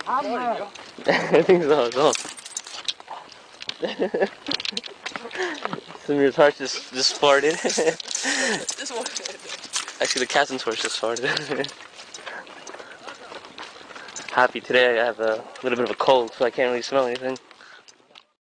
I think so as well. Samir's horse just farted. Actually, the captain's horse just farted. Happy today. I have a little bit of a cold, so I can't really smell anything.